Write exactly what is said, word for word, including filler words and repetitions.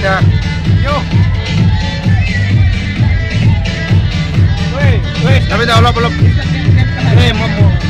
Ya. Yuk. Woi, woi, Tapi dah belum belum. eh, mau